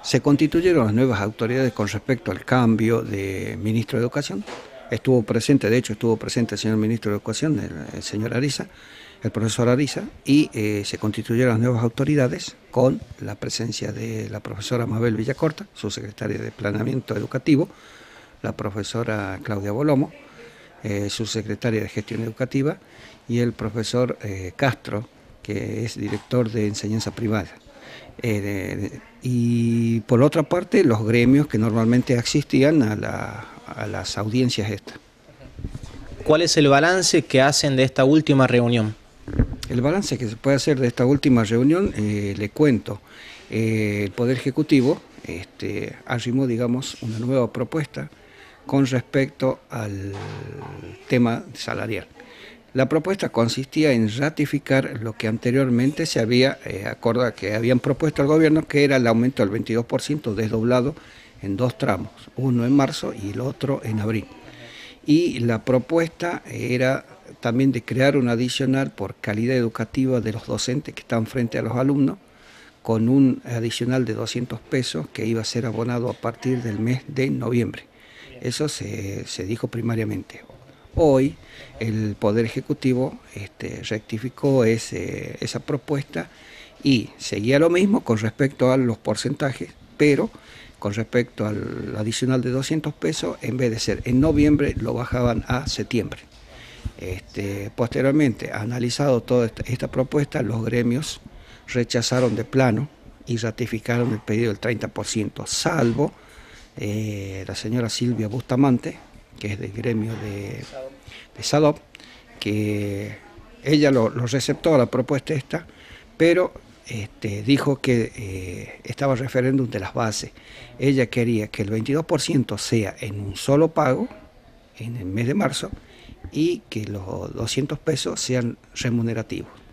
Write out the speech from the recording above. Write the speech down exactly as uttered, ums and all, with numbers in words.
Se constituyeron las nuevas autoridades con respecto al cambio de ministro de Educación. Estuvo presente, de hecho estuvo presente el señor ministro de Educación, el, el señor Ariza, el profesor Ariza, y eh, se constituyeron las nuevas autoridades con la presencia de la profesora Mabel Villacorta, su secretaria de Planeamiento Educativo, la profesora Claudia Bolomo, eh, su secretaria de Gestión Educativa, y el profesor eh, Castro, que es director de Enseñanza Privada. Eh, de, de, y por otra parte, los gremios que normalmente asistían a, la, a las audiencias estas. ¿Cuál es el balance que hacen de esta última reunión? El balance que se puede hacer de esta última reunión, eh, le cuento, eh, el Poder Ejecutivo este, arrimó, digamos, una nueva propuesta con respecto al tema salarial. La propuesta consistía en ratificar lo que anteriormente se había eh, acordado, que habían propuesto al gobierno, que era el aumento del veintidós por ciento desdoblado en dos tramos, uno en marzo y el otro en abril. Y la propuesta era también de crear un adicional por calidad educativa de los docentes que están frente a los alumnos, con un adicional de doscientos pesos que iba a ser abonado a partir del mes de noviembre. Eso se, se dijo primariamente. Hoy el Poder Ejecutivo este, rectificó ese, esa propuesta y seguía lo mismo con respecto a los porcentajes, pero con respecto al adicional de doscientos pesos, en vez de ser en noviembre, lo bajaban a septiembre. Este, posteriormente, analizado toda esta, esta propuesta, los gremios rechazaron de plano y ratificaron el pedido del treinta por ciento, salvo eh, la señora Silvia Bustamante, que es del gremio de, de SADOP, que ella lo, lo receptó a la propuesta esta, pero este, dijo que eh, estaba referéndum de las bases. Ella quería que el veintidós por ciento sea en un solo pago, en el mes de marzo, y que los doscientos pesos sean remunerativos.